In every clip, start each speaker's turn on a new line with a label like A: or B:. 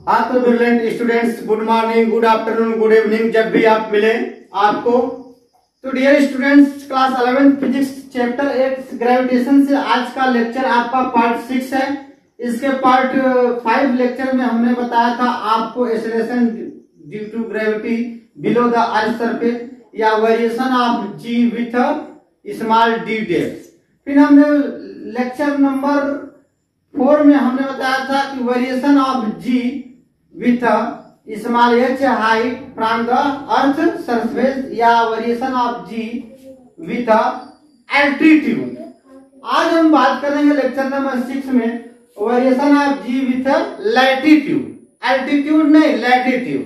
A: हाँ तो brilliant students, good morning, good afternoon, good evening, जब भी आप मिले आपको। तो dear students, class 11 physics chapter 8 gravitation से आज का लेक्चर आपका पार्ट 6 है। इसके पार्ट 5 लेक्चर में हमने बताया था आपको acceleration due to gravity below the earth surface या variation of g with small d depth. फिर हमने लेक्चर नंबर 4 में हमने बताया था कि variation of g with small h height from the earth surface या variation of g with altitude. आज हम बात करेंगे लेक्चर नंबर 6 में variation of g with latitude, altitude नहीं लैटिट्यूड।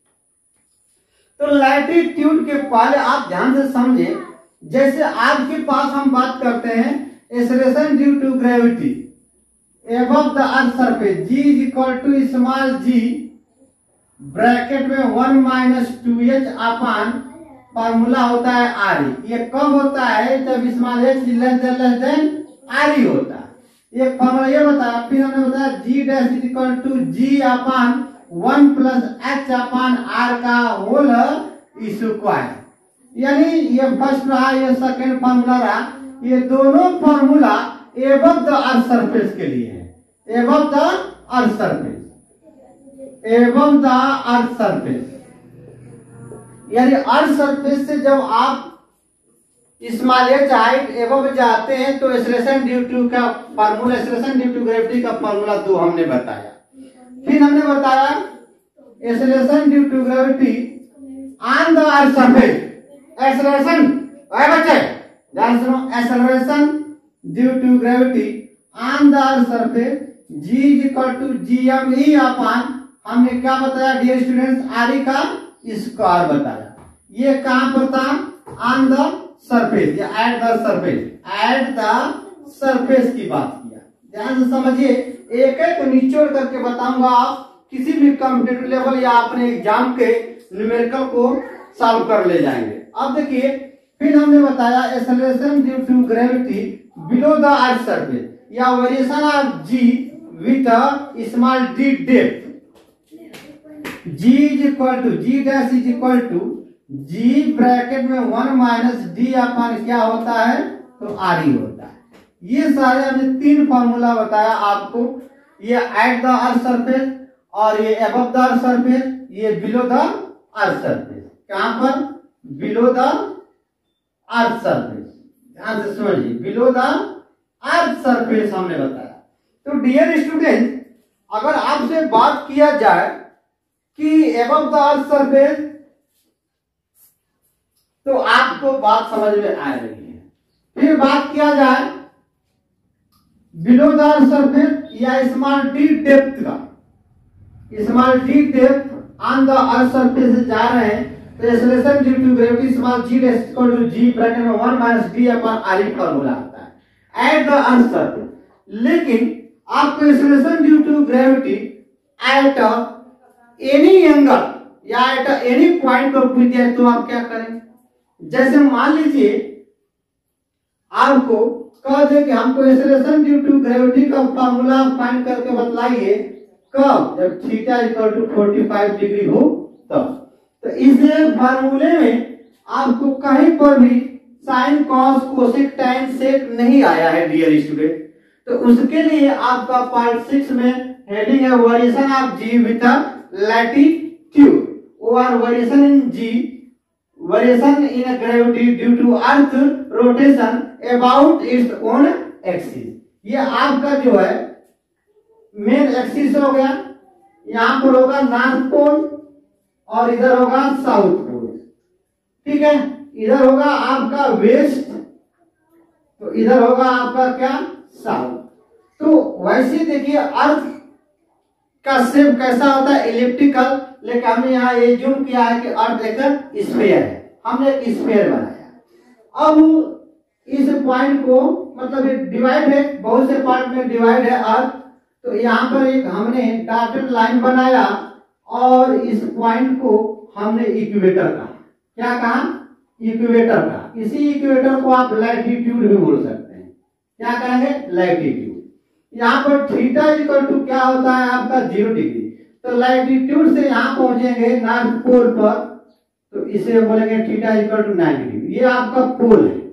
A: तो लैटिट्यूड के पहले आप ध्यान से समझे, जैसे आपके पास हम बात करते हैं acceleration due to gravity above the earth surface g is equal to small g bracket में 1 माइनस 2h अपान फार्मूला होता है re। ये कब होता है? जब small h less than re होता है। ये फार्मूला ये बताया। फिर हमने बताया g dash is equal to g upon 1 plus h upon r का होल स्क्वायर। यानी ये फर्स्ट रहा, ये सेकंड फार्मूला रहा। ये दोनों formula above the earth surface के लिए है। Above the earth surface, above the earth surface यानी अर्थ सरफेस से जब आप स्मॉल h हाइट एबव जाते हैं तो एक्सेलरेशन ड्यू टू का formula, acceleration due to gravity का फार्मूला 2 हमने बताया। फिर हमने बताया acceleration due to gravity on the earth surface. Acceleration बच्चे ध्यान सुनो, acceleration due to gravity on the earth surface g is equal to gme upon हमने क्या बताया डियर स्टूडेंट्स? आर का स्क्वायर बताया। ये कहां पर था? ऑन द सरफेस या at the surface, at the surface की बात किया। ध्यान से समझिए, एक एक निचोड़ करके बताऊंगा। आप किसी भी कॉम्पिटिटिव लेवल या अपने एग्जाम के न्यूमेरिकल को सॉल्व कर ले जाएंगे। अब देखिए, फिर हमने बताया acceleration due to gravity below the earth surface या variation of g with small d depth. G is equal to g dash is equal to g bracket में 1 माइनस डी अपान क्या होता है? तो आर ई होता है। ये सारे हमने 3 फार्मूला बताया आपको। ये एट द अर्थ सरफेस और ये अबव द अर्थ सरफेस, ये बिलो द अर्थ सरफेस। कहां पर? Below the earth surface. ध्यान से समझिए, बिलो द अर्थ सरफेस हमने बताया। तो डियर स्टूडेंट, अगर आपसे बात किया जाए कि अबव द अर्थ सरफेस, तो आपको बात समझ में आ रही है। फिर बात किया जाए बिलो द अर्थ सरफेस या स्मॉल डी डेप्थ का, small d depth on the earth surface से जा रहे हैं तो acceleration due to gravity small g dash equal to g bracket में 1 minus d upon r formula आता है एट द अर्थ सरफेस। लेकिन आपको acceleration due to gravity at any angle या एट एनी पॉइंट पर पूछ दिया तो आप क्या करें? जैसे मान लीजिए आपको कह दे कि हमको एक्सेलरेशन ड्यू टू ग्रेविटी का फार्मूला फाइंड करके बतलाइए कब? जब थीटा इक्वल टू 45 डिग्री हो तब। तो इस फार्मूले में आपको कहीं पर भी sine, cos, cosec, tan, sec नहीं आया है डियर स्टूडेंट। तो उसके लिए आपका पार्ट 6 में हेडिंग है variation of g with latitude और variation in g, variation in gravity due to earth rotation about its own axis. ये आपका जो है मेन एक्सिस हो गया। यहां पर होगा नॉर्थ पोल और इधर होगा साउथ पोल, ठीक है। इधर होगा आपका वेस्ट, तो इधर होगा आपका क्या? साउथ। तो वैसे देखिए अर्थ का शेप कैसा होता है? इलिप्टिकल। लेकिन हमने यहाँ ये जूम किया है कि अर्थ एक स्फीयर है, हमने एक स्फीयर बनाया। अब इस पॉइंट को मतलब ये डिवाइड है, बहुत से पार्ट में डिवाइड है अर्थ। तो यहाँ पर एक हमने डॉटेड लाइन बनाया और इस पॉइंट को हमने इक्वेटर कहा। क्या कहा? इक्वेटर कहा। इसी इक्वेटर को आप लैटिट्यूड भी बोल सकते हैं। क्या कहेंगे? लैटिट्यूड। यहाँ पर थीटा इक्वल टू क्या होता है आपका? 0 डिग्री। तो लैटिट्यूड से यहाँ पहुंचेंगे नॉर्थ पोल पर, तो इसे बोलेंगे थीटा इक्वल टू 90 डिग्री। ये आपका पोल है,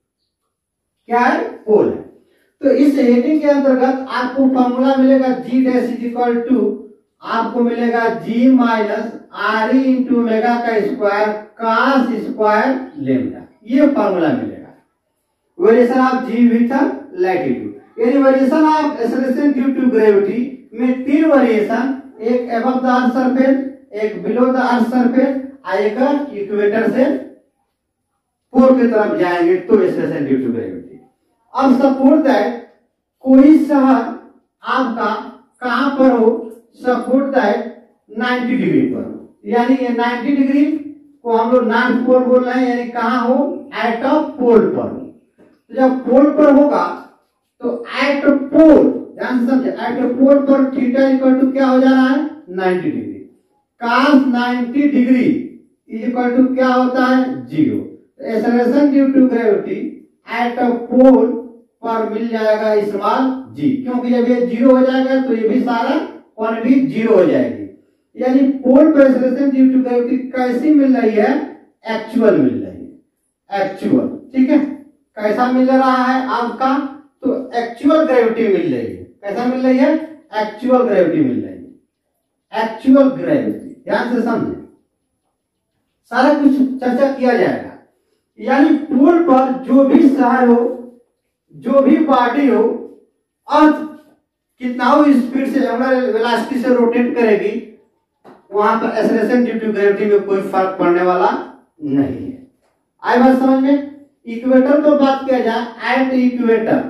A: क्या है? पोल है। तो इस हेडिंग के अंतर्गत आपको फॉर्मूला मिलेगा g dash is equal to, आपको मिलेगा g minus r e into omega का स्क्वायर कास स्क्वायर लेमडा, ये फॉर्मूला मिलेगा। Variation of g with latitude, यानी variation of acceleration due to gravity में 3 वेरिएशन, एक अबव द अर्थ सरफेस, एक बिलो द अर्थ सरफेस, एक इक्वेटर से पोल की तरफ जाएंगे तो एक्सेलरेशन ड्यू टू ग्रेविटी। अब सपोज दैट कोई शहर आपका कहां पर हो, सपोज दैट 90 डिग्री पर हो, यानी ये 90 डिग्री को हम लोग नॉर्थ पोल बोल रहे हैं, यानी कहां हो? एट अ पोल पर हो। तो जब पोल पर होगा तो एट पोल, ध्यान से समझे, एट पोल पर थीटा इक्वल टू क्या हो जा रहा है? 90 degree. cos 90 degree equal to क्या होता है? 0। Acceleration due to gravity at a pole पर मिल जाएगा स्मॉल g, क्योंकि जब ये 0 हो जाएगा तो ये भी सारा कौन भी 0 हो जाएगी। यानी पोल पर एक्सेलरेशन ड्यू टू ग्रेविटी कैसी मिल रही है? एक्चुअल मिल रही है, एक्चुअल। ठीक है, कैसा मिल रहा है आपका? तो एक्चुअल ग्रेविटी मिल रही है। कैसा मिल रही है? एक्चुअल ग्रेविटी मिल रही है, एक्चुअल ग्रेविटी। ध्यान से समझे, सारा कुछ चर्चा किया जाएगा। यानी पोल पर जो भी शहर हो, जो भी बॉडी हो, अर्थ कितना हो स्पीड से एंगुलर वेलोसिटी से रोटेट करेगी, वहां पर एक्सेलरेशन ड्यू टू ग्रेविटी में कोई फर्क पड़ने वाला नहीं है। आई बात समझ में? इक्वेटर को बात किया जाए, एट इक्वेटर,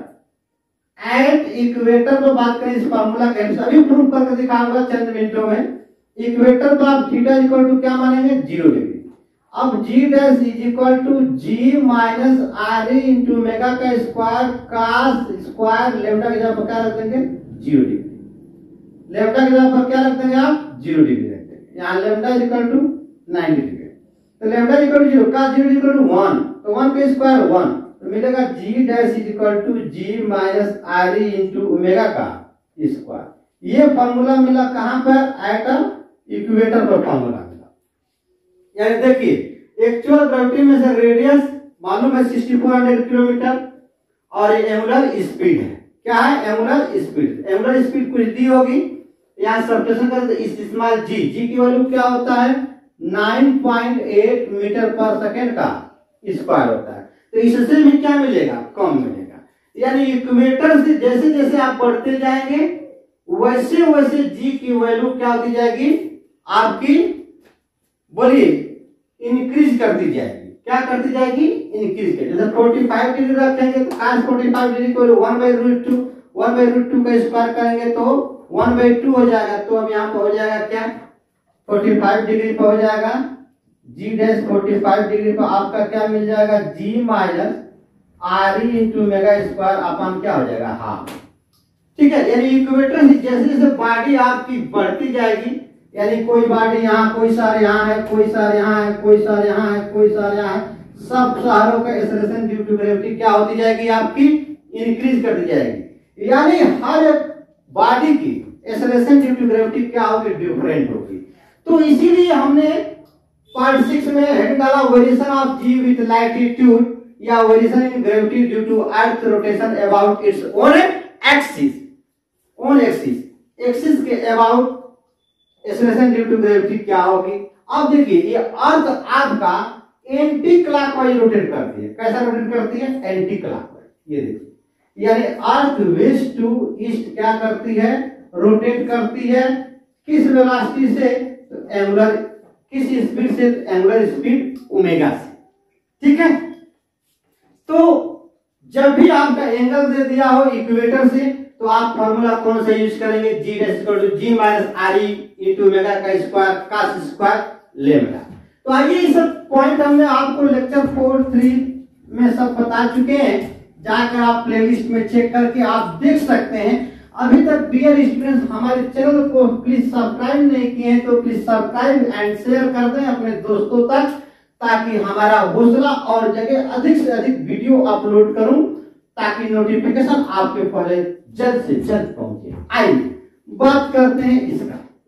A: एट इक्वेटर को बात करें इस फार्मूला के अनुसार, अभी प्रूव करके दिखाऊंगा चंद मिनटों में। इक्वेटर तो आप थीटा इक्वल टू क्या मानेंगे? 0 डिग्री। अब g dash is equal to g minus r e into omega का स्क्वायर कास स्क्वायर लेमडा की जगह पर क्या रख देंगे? 0 डिग्री। लेमडा की जगह पर क्या रख देंगे आप? 0 डिग्री रख देंगे। यहाँ lambda is equal to 90 degree, तो लेमडा इक्वल टू 0 का 0 इक्वल टू 1, तो 1 का स्क्वायर 1, तो मिलेगा g dash is equal to g minus r e into omega का स्क्वायर। ये फॉर्मूला मिला कहां पर? एट इक्वेटर पर फॉर्मूला मिला। यानी देखिए, एक्चुअल ग्रेविटी में से रेडियस मालूम है 6400 किलोमीटर, और एंगुलर स्पीड है, क्या है? Angular speed. एंगुलर स्पीड कुछ दी होगी, यहाँ सब्ट्रैक्शन करें तो इस्तेमाल जी की वैल्यू क्या होता है? 9.8 मीटर पर सेकेंड का स्क्वायर होता है। तो इससे भी क्या मिलेगा? कम मिलेगा। यानी इक्वेटर से जैसे जैसे आप बढ़ते जाएंगे वैसे वैसे जी की वैल्यू क्या होती जाएगी? आपकी बोलिए इंक्रीज करती जाएगी। क्या करती जाएगी? इंक्रीज करती। जैसे 45 डिग्री रखेंगे तो cos 45 डिग्री को 1/√2 1/√2 का स्क्वायर करेंगे तो 1/2 हो जाएगा। तो अब यहाँ पर हो जाएगा क्या? 45 डिग्री पर हो जाएगा जी डैश 45 डिग्री पर आपका क्या मिल जाएगा? G minus r e into omega square अपन क्या हो जाएगा? हाफ। ठीक है, यानी इक्वेटर से जैसे जैसे बॉडी आपकी बढ़ती जाएगी, यानी कोई बॉडी यहाँ, कोई सारे यहाँ है, कोई सारे यहाँ है, कोई सारे यहाँ है, कोई सारे यहाँ है, सब शहरों का एक्सेलरेशन ड्यू टू ग्रेविटी क्या होती जाएगी? आपकी इंक्रीज करती जाएगी। यानी हर बॉडी की एक्सेलरेशन ड्यू टू ग्रेविटी क्या होगी? डिफरेंट होगी। तो इसीलिए हमने पार्ट 6 में हेड डाला variation of g with latitude या variation in gravity due to earth rotation about its own axis. Own axis, axis के about acceleration due to gravity क्या होगी? अब देखिए, ये अर्थ आपका एंटी क्लॉकवाइज रोटेट करती है। कैसा रोटेट करती है? Anti clockwise. ये देखिए, यानी अर्थ वेस्ट टू ईस्ट क्या करती है? रोटेट करती है। किस वेलोसिटी से? तो एंगुलर, किस स्पीड से? एंगुलर स्पीड ओमेगा से। ठीक है, तो जब भी आपका एंगल दे दिया हो इक्वेटर से, तो आप फॉर्मूला कौन सा यूज करेंगे? G dash equal to g minus r e into omega का स्क्वायर कास स्क्वायर लेमडा। तो आइए, ये सब पॉइंट हमने आपको लेक्चर 4-3 में सब बता चुके हैं। जाकर आप प्लेलिस्ट में चेक करके आप देख सकते हैं। अभी तक डियर स्टूडेंट्स हमारे चैनल को प्लीज सब्सक्राइब नहीं किए हैं तो प्लीज सब्सक्राइब एंड शेयर कर दें अपने दोस्तों तक, ताकि हमारा हौसला और जगह अधिक से अधिक वीडियो अपलोड करूं, ताकि नोटिफिकेशन आपके पहले जल्द से जल्द पहुंचे। आइए बात करते हैं इसका।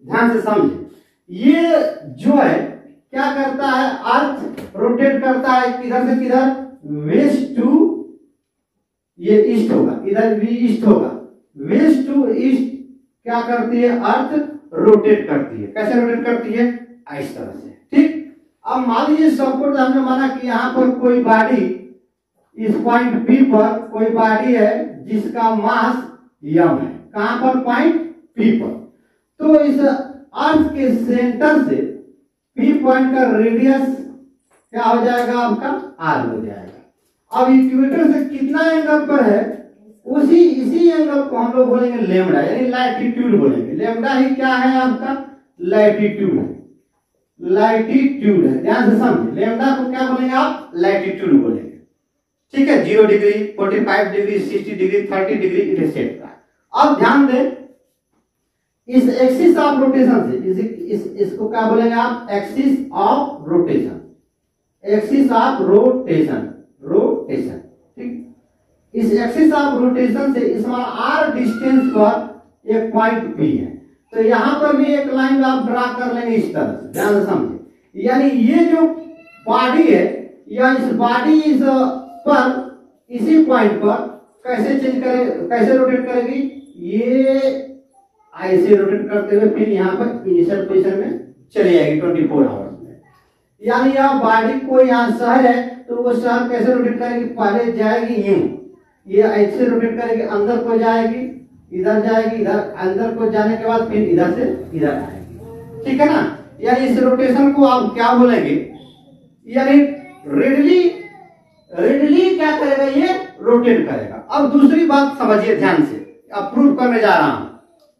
A: ध्यान से समझे। ये जो है क्या करता है, अर्थ रोटेट करता है किधर से किधर, वेस्ट टू, ये ईस्ट होगा, इधर भी ईस्ट होगा, वेस्ट टू ईस्ट क्या करती है, अर्थ रोटेट करती है। कैसे रोटेट करती है, इस तरह से। ठीक, अब मान लीजिए सपोज हमने माना कि यहाँ पर कोई बॉडी, इस पॉइंट P पर कोई बॉडी है जिसका मास m है, कहां पर, पॉइंट P पर। तो इस अर्थ के सेंटर से P पॉइंट का रेडियस क्या हो जाएगा, आपका r हो जाएगा। अब इक्वेटर से कितना एंगल पर है, इसी एंगल को हम लोग बोलेंगे लेमडा, यानी लैटिट्यूड बोलेंगे। लेमडा ही क्या है, आपका लैटिट्यूड है, लैटिट्यूड है। ध्यान से समझिए, लेमडा को क्या बोलेंगे आप, लैटिट्यूड बोलेंगे। ठीक है, 0 degree, 45 degree, 60 degree, 30 degree, etcetera. अब ध्यान दें, इस एक्सिस ऑफ रोटेशन से इसको क्या बोलेंगे आप, axis of rotation, axis of rotation, rotation. ठीक, इस एक्सिस ऑफ रोटेशन से इस r डिस्टेंस पर एक पॉइंट P है, तो यहां पर भी एक लाइन आप ड्रा कर लेंगे इस तरह से। ध्यान से समझिए, यानी ये जो बॉडी है, या इस बॉडी इस पर इसी पॉइंट पर कैसे चेंज करे, कैसे रोटेट करेगी, ये ऐसे रोटेट करते हुए फिर यहाँ पर इनिशियल पोजीशन में चली जाएगी 24 आवर्स में। यानी यह बॉडी कोई यहाँ शहर है तो वो शहर कैसे रोटेट करेगी, पहले जाएगी यूं, ये ऐसे रोटेट करेगी, अंदर को जाएगी, इधर जाएगी, इधर अंदर को जाने के बाद फिर इधर से इधर आएगी। ठीक है ना, यानी इस रोटेशन को आप क्या बोलेंगे, यानी रेडली क्या करेगा, ये रोटेट करेगा। अब दूसरी बात समझिए ध्यान से, अब प्रूफ करने जा रहा हूं।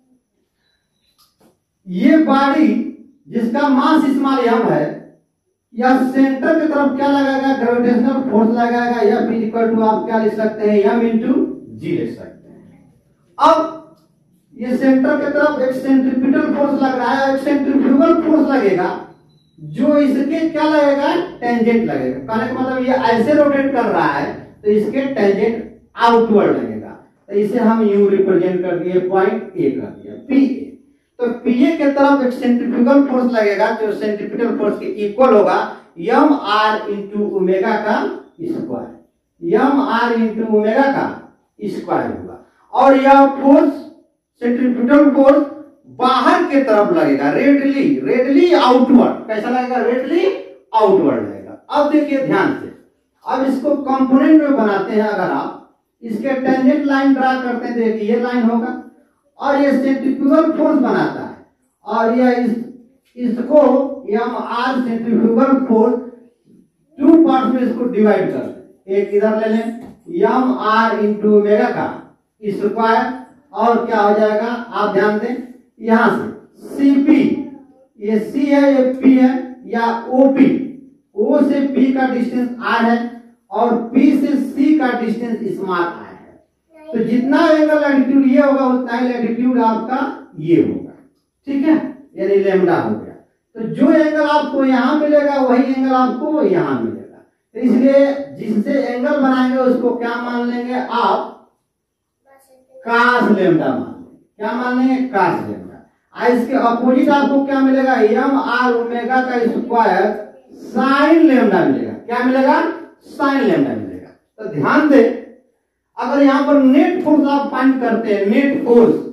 A: ये बॉडी जिसका मास स्मॉल m है, या सेंटर की तरफ क्या लगाएगा, ग्रेविटेशनल फोर्स लगाएगा, या फिर इक्वल टू आप क्या लिख सकते हैं, m इंटू जी लिख सकते हैं। अब ये सेंटर की तरफ एक सेंट्रीपिटल फोर्स लग रहा है, एक सेंट्रीफ्यूगल फोर्स लगेगा, जो इसके क्या लगेगा, टेंजेंट लगेगा। कहने का मतलब ये ऐसे रोटेट कर रहा है तो इसके टेंजेंट आउटवर्ड लगेगा, तो इसे हम यूं रिप्रेजेंट कर दिए, पॉइंट ए कर दिया, पी ए। तो पी ए के तरफ एक सेंट्रीफ्यूगल फोर्स लगेगा जो सेंट्रीपिटल फोर्स के इक्वल होगा एम आर इंटू ओमेगा का square, m r into omega का स्क्वायर होगा। और यह फोर्स सेंट्रीपिटल फोर्स बाहर के तरफ लगेगा, रेडली आउटवर्ड। कैसा लगेगा, रेडली आउटवर्ड लगेगा। अब देखिए ध्यान से, अब इसको कंपोनेंट में बनाते हैं। अगर आप इसके टेंजेंट लाइन ड्रा करते हैं, देखिए ये लाइन होगा, और ये सेंट्रीफ्यूगल फोर्स बनाता है, और यह इसको m r centrifugal force 2 part में इसको डिवाइड कर लें। एक इधर ले लें, एम आर इंटू ओमेगा का स्क्वायर, और क्या हो जाएगा, आप ध्यान दें, यहां से CP, ये C है, ये P है, या OP, O से P का डिस्टेंस R है, और P से C का डिस्टेंस स्मॉल r है। तो जितना एंगल लैटिट्यूड ये होगा उतना ही लैटिट्यूड आपका ये होगा। ठीक है, यानी लेमडा हो गया। तो जो एंगल आपको यहां मिलेगा वही एंगल आपको यहां मिलेगा। तो इसलिए जिससे एंगल बनाएंगे उसको क्या मान लेंगे आप, कास लेमडा मान लेंगे। क्या मान लेंगे, कास लेमडा। इसके अपोजिट आपको क्या मिलेगा, एम आर ओमेगा का स्क्वायर साइन लेमडा मिलेगा। क्या मिलेगा, साइन लेमडा मिलेगा। तो ध्यान दे, अगर यहां पर नेट फोर्स आप फाइंड करते हैं, नेट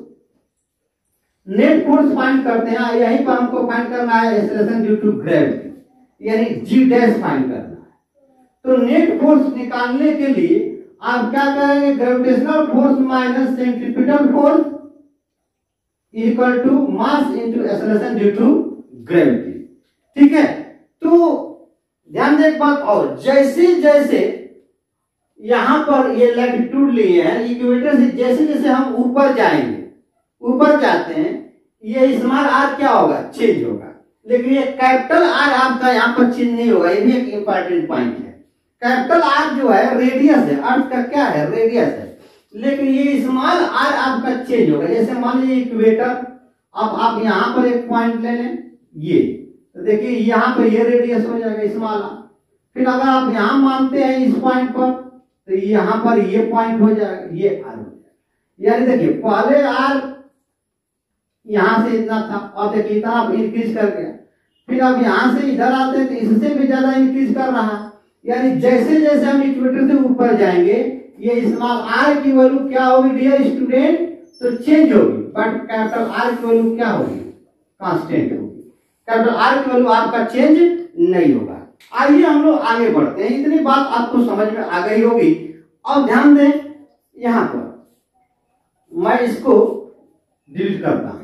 A: फोर्स फाइंड करते हैं, यहीं पर हमको फाइंड करना है एक्सेलरेशन ड्यू टू ग्रेविटी, यानी जी डैश फाइंड करना है। तो नेट फोर्स निकालने के लिए आप क्या करेंगे, gravitational force minus centripetal force equal to mass into acceleration due to gravity. ठीक है, तो ध्यान दे एक बात और, जैसे जैसे यहां पर ये लैटिट्यूड लिए हैं इक्वेटर से, जैसे जैसे हम ऊपर जाएंगे, ऊपर जाते हैं, ये स्मॉल आर क्या होगा, चेंज होगा। लेकिन ये कैपिटल आर आपका यहाँ पर चेंज नहीं होगा। ये भी एक इंपॉर्टेंट पॉइंट है। कैपिटल आर जो है रेडियस है, अर्थ का क्या है, रेडियस है, लेकिन ये स्मॉल आर आपका चेंज होगा। जैसे मान लीजिए इक्वेटर, अब आप यहाँ पर एक पॉइंट ले लें, ये तो देखिए यहाँ पर ये रेडियस हो जाएगा स्मॉल आर। फिर अगर आप यहाँ मानते हैं इस पॉइंट पर, तो यहाँ पर ये पॉइंट हो जाएगा, ये आर हो जाएगा। यानी देखिए पहले आर यहाँ से इतना था, अब देखिए इतना आप इंक्रीज कर गया, फिर अब यहाँ से इधर आते हैं तो इससे भी ज्यादा इंक्रीज कर रहा है। यानी जैसे जैसे हम इक्वेटर से ऊपर जाएंगे ये स्मॉल आर की वैल्यू क्या होगी डियर स्टूडेंट, तो चेंज होगी, बट कैपिटल आर की वैल्यू क्या होगी, कांस्टेंट होगी। कैपिटल आर की वैल्यू आपका चेंज नहीं होगा। आइए हम लोग आगे बढ़ते हैं, इतनी बात आपको समझ में आ गई होगी। अब ध्यान दें, यहां पर मैं इसको डिलीट करता हूं,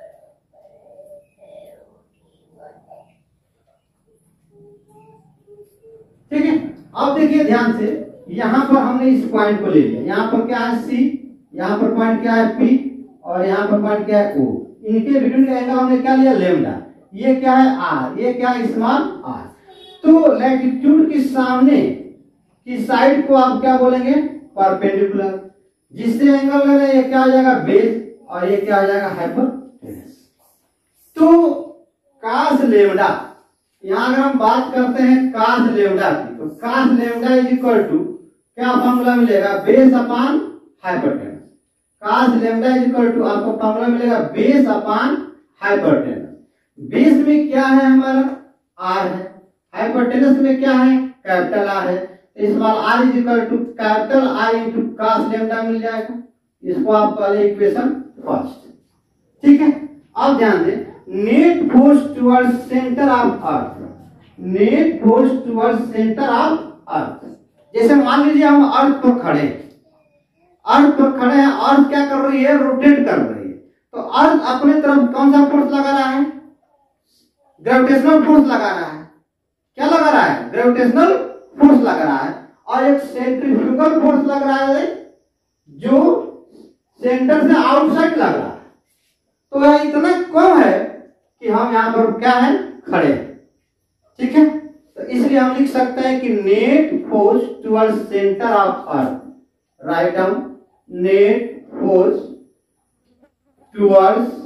A: ठीक है। अब देखिए ध्यान से, यहां पर हमने इस पॉइंट को ले लिया, यहां पर क्या है सी, यहां पर पॉइंट क्या है पी, और यहां पर पॉइंट क्या है ओ। इनके बिटवीन का एंगल हमने क्या लिया, लेमडा। ये क्या है आर, ये क्या है स्मॉल आर। तो लैटिट्यूड के सामने की साइड को आप क्या बोलेंगे, परपेंडिकुलर। जिससे एंगल ले रहे हैं ये क्या आ जाएगा बेस, और ये क्या आ जाएगा हाइपोटेनस। तो कास लेमडा, यहां अगर हम बात करते हैं कास लेमडा की, तो cos lambda is equal to क्या फॉर्मूला मिलेगा, base upon hypotenuse. Cos lambda is equal to आपको फॉर्मूला मिलेगा बेस अपॉन हाइपोटेनस। बेस में क्या है हमारा आर है, हाइपोटेनस में क्या है कैपिटल आर है। Small r is equal to capital R into cos lambda मिल जाएगा। इसको आप कह लें इक्वेशन फर्स्ट, ठीक है। अब ध्यान दें, net force towards centre of earth, net force towards centre of earth. जैसे मान लीजिए हम अर्थ पर खड़े हैं, अर्थ पर खड़े हैं, अर्थ क्या कर रही है, रोटेट कर रही है। तो अर्थ अपने तरफ कौन सा फोर्स लगा रहा है, ग्रेविटेशनल फोर्स लगा रहा है। क्या लगा रहा है, ग्रेविटेशनल फोर्स लग रहा है। और एक सेंट्रीफ्यूगल फोर्स लग रहा है जो सेंटर से आउटसाइड लग रहा है। तो यह इतना कम है कि हम यहां पर क्या है, खड़े हैं, ठीक है। तो इसलिए हम लिख सकते हैं कि net force towards centre of earth, right down net force towards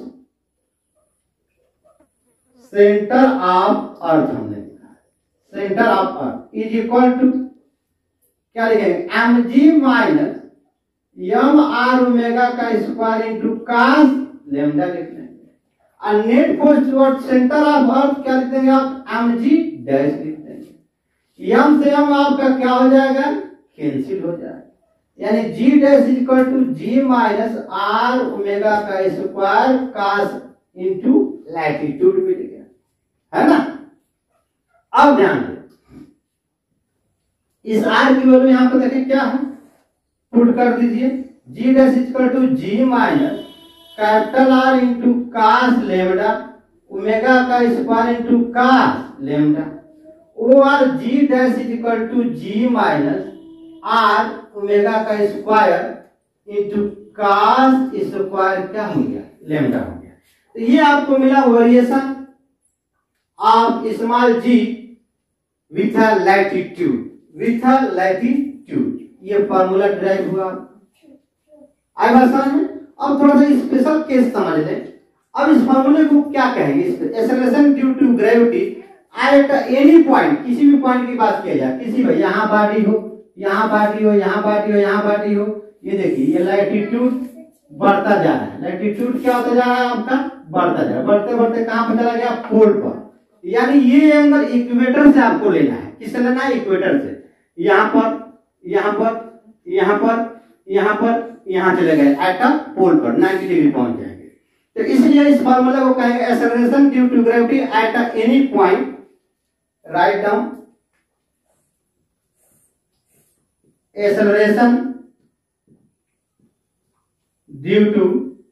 A: centre of earth, हमने लिखा centre of earth is equal to क्या लिखेंगे, m g minus m r omega का स्क्वायर इंटू कास लेमडा लिख लेंगे। और net force towards centre of earth क्या लिख देंगे आप, एम जी डैश लिख देंगे। एम से एम आपका क्या हो जाएगा, कैंसिल हो जाएगा। यानी g dash is equal to g minus r omega का स्क्वायर कास इंटू लैटिट्यूड मिल गया, है ना। अब ध्यान दें, इस आर की वैल्यू यहां पर देखिए क्या है, पुट कर दीजिए, g dash is equal to g minus capital R into cos lambda omega का स्क्वायर इंटू कास लेमडा, और g dash is equal to g minus r omega का स्क्वायर इंटू कास स्क्वायर क्या हो गया, lambda हो गया। तो ये आपको मिला variation of small g with a latitude, with a latitude. ये फॉर्मूला ड्राइव हुआ, आई बात समझ में। अब थोड़ा सा स्पेशल केस समझ लें। अब इस फॉर्मूले को क्या कहेंगे, acceleration due to gravity at any point, किसी भी पॉइंट की बात किया जाए, किसी भी, यहाँ बॉडी हो, यहाँ बॉडी हो, यहाँ बॉडी हो, यहाँ बॉडी हो। ये देखिए ये लैटिट्यूड बढ़ता जा रहा है, लैटिट्यूड क्या होता जा रहा है आपका, बढ़ता जा रहा है। बढ़ते बढ़ते कहां पर चला गया, पोल पर। यानी ये एंगल इक्वेटर से आपको लेना है, किससे लेना है, इक्वेटर से। यहाँ पर, यहाँ पर, यहाँ पर, यहाँ पर, यहाँ चले गए एट अ पोल पर 90 डिग्री पहुंच जाएंगे। तो इसलिए इस फार्मूला को कहेंगे acceleration due to gravity at any point, right down acceleration due to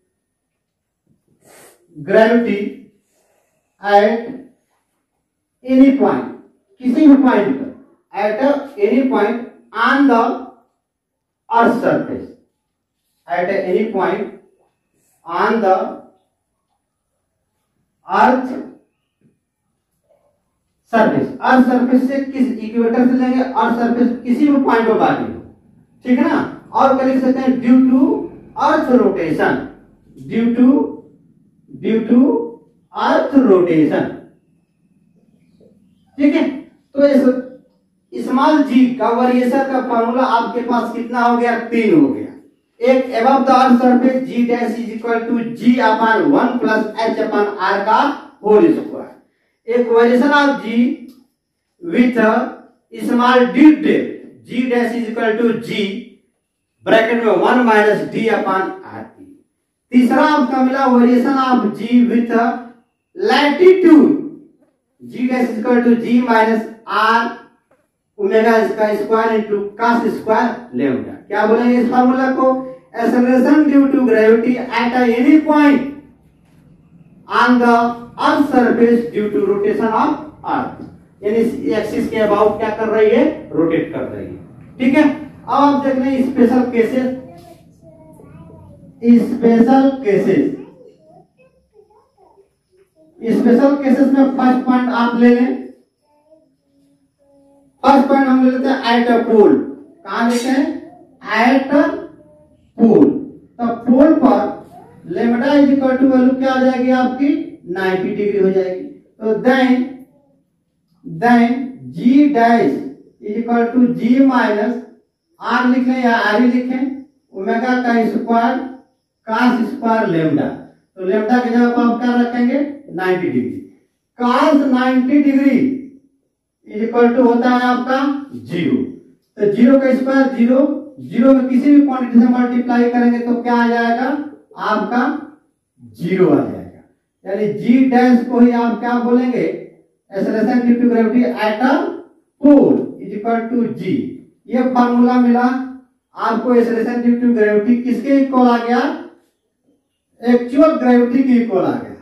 A: gravity at any point, किसी भी पॉइंट पर, at any point on the earth surface, at any point on the earth surface, earth surface से किस equator से लेंगे, earth surface किसी भी point पर बात हो, ठीक है ना। और क्या लिख सकते हैं, due to earth rotation, due to earth rotation, ठीक है। तो इस स्मॉल जी का वेरिएशन का फॉर्मूला आपके पास कितना हो गया, 3 हो गया। एक above the earth surface g dash is equal to g upon 1 plus h upon r का होल स्क्वायर। एक variation of g with small d depth g dash is equal to g bracket में 1 minus d upon r. तीसरा आपका मिला variation of g with latitude g dash is equal to g minus r omega इसका square into cos square lambda. क्या बोलेंगे इस formula को? Acceleration due to gravity at any point on the earth surface due to rotation of earth, यानी axis के about क्या कर रही है? रोटेट कर रही है। ठीक है, अब आप देख रहे हैं स्पेशल केसेस। स्पेशल केसेस में फर्स्ट पॉइंट आप ले लें। फर्स्ट पॉइंट हम ले लेते हैं एट अ पोल। कहां लेते हैं? At a pole. तो पोल पर lambda is equal to value क्या आ जाएगी आपकी? 90 डिग्री हो जाएगी। तो then g dash is equal to g minus r लिख लें या आर ही लिखें, ओमेगा का स्क्वायर कॉस स्क्वायर लेमडा। तो लेमडा की जगह आप क्या रखेंगे? 90 degree. Cos 90 degree is equal to होता है आपका 0। तो 0 का स्क्वायर 0, 0 में किसी भी क्वांटिटी से मल्टीप्लाई करेंगे तो क्या आ जाएगा? आपका 0 आ जाएगा। यानी जी डैश को ही आप क्या बोलेंगे? Acceleration due to gravity at a pole is equal to g. ये फार्मूला मिला आपको एक्सेलरेशन ड्यू टू ग्रेविटी किसके इक्वल आ गया? एक्चुअल ग्रेविटी के इक्वल आ गया।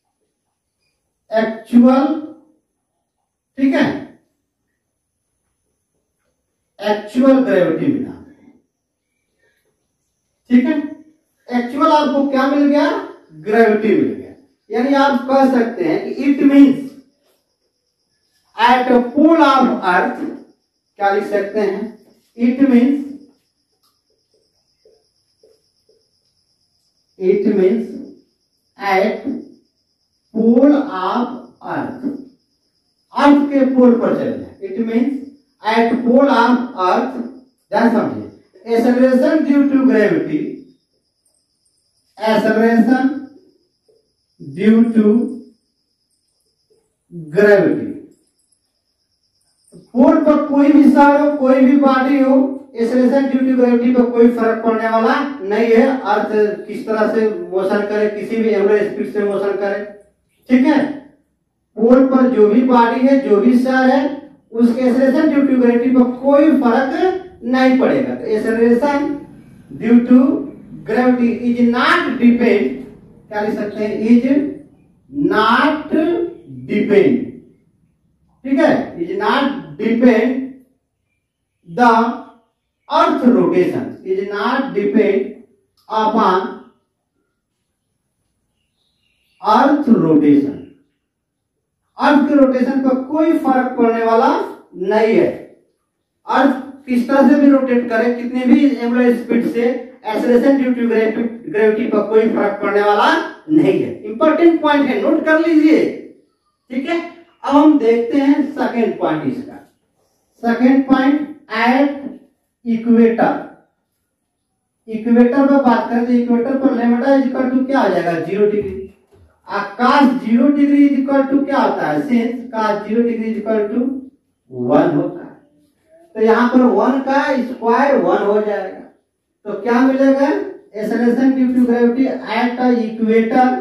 A: एक्चुअल, ठीक है, एक्चुअल ग्रेविटी मिला। ठीक है, एक्चुअल आपको क्या मिल गया? ग्रेविटी मिल गया। यानी आप कह सकते हैं कि it means at pole of earth, क्या लिख सकते हैं? It means at pole of earth, earth के पोल पर चले जाए। It means at pole of earth, ध्यान समझिए, acceleration due to gravity, acceleration due to gravity, pole पर कोई भी शहर हो, कोई भी बॉडी हो, एक्सेलरेशन ड्यू टू ग्रेविटी पर कोई फर्क पड़ने वाला नहीं है। अर्थ किस तरह से मोशन करे, किसी भी एवरेज स्पीड से मोशन करे, ठीक है, पोल पर जो भी बॉडी है, जो भी शहर है, उसके एक्सेलरेशन ड्यू टू ग्रेविटी पर कोई फर्क नहीं पड़ेगा। तो acceleration due to gravity is not depend, क्या लिख सकते हैं? इज नॉट डिपेंड, ठीक है, is not depend the earth rotation, is not depend upon earth rotation. Earth के रोटेशन पर कोई फर्क पड़ने वाला नहीं है। अर्थ किस तरह से भी रोटेट करे, कितने भी एंगुलर स्पीड से, एक्सेलरेशन ड्यू टू ग्रेविटी पर कोई फर्क पड़ने वाला नहीं है। इंपॉर्टेंट पॉइंट है, नोट कर लीजिए। ठीक है, अब हम देखते हैं सेकेंड पॉइंट इसका। Second point at equator. Equator पर बात करें तो इक्वेटर पर लेमडा इज इक्वल टू क्या आ जाएगा? 0 degree. cos 0 degree is equal to क्या होता है? Since cos 0 degree is equal to 1 होता है। तो यहां पर 1 का स्क्वायर 1 हो जाएगा। तो क्या मिलेगा? Acceleration due to gravity at equator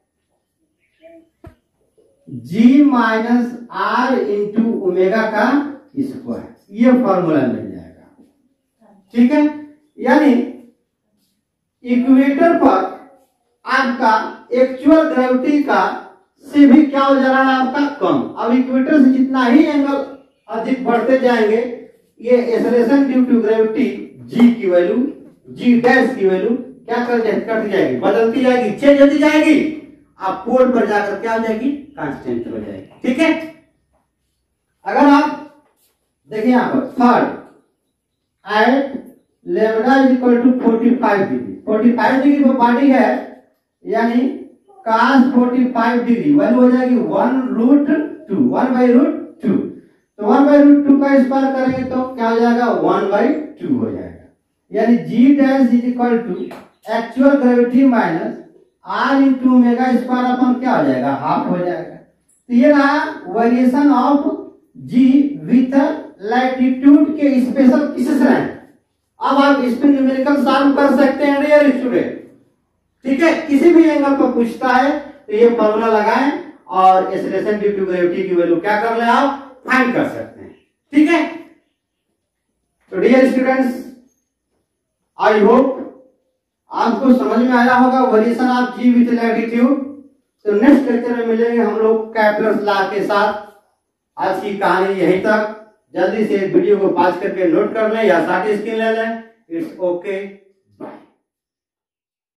A: g minus r into omega का स्क्वायर, ये फॉर्मूला मिल जाएगा। ठीक है, यानी इक्वेटर पर आपका एक्चुअल ग्रेविटी का से भी क्या हो जा रहा है? आपका कम। अब इक्वेटर से जितना ही एंगल अधिक बढ़ते जाएंगे, ये acceleration due to gravity g की वैल्यू, जी डैश की वैल्यू क्या कट जाएगी, बदलती जाएगी, चेंज होती जाएगी। आप पोल पर जाकर क्या हो जाएगी? कांस्टेंट हो जाएगी। ठीक है, अगर आप देखिए यहां पर third at lambda is equal to 45 degree, 45 degree पर बॉडी है, यानी cos 45 डिग्री वैल्यू हो जाएगी 1√2, 1/√2। तो 1/√2 का स्क्वायर करेंगे तो क्या हो जाएगा? 1/2 हो जाएगा। यानी g dash is equal to actual gravity minus r into omega square अपन क्या हो जाएगा, हाफ हो जाएगा। तो ये रहा variation of g with latitude के स्पेशल केसेस रहे। अब आप इस पर न्यूमेरिकल सॉल्व कर सकते हैं डियर स्टूडेंट, ठीक है। किसी भी एंगल पर पूछता है तो ये फॉर्मूला लगाएं और एक्सेलरेशन ड्यू टू ग्रेविटी की वैल्यू क्या कर ले आप, फाइंड कर सकते हैं, ठीक है। तो डियर स्टूडेंट्स, आई होप आपको समझ में आया होगा variation of g with latitude. तो नेक्स्ट लेक्चर में मिलेंगे हम लोग कैपलर्स लॉ के साथ। आज की कहानी यहीं तक। जल्दी से वीडियो को पॉज करके नोट कर लें या साथ स्क्रीन ले लें। It's okay.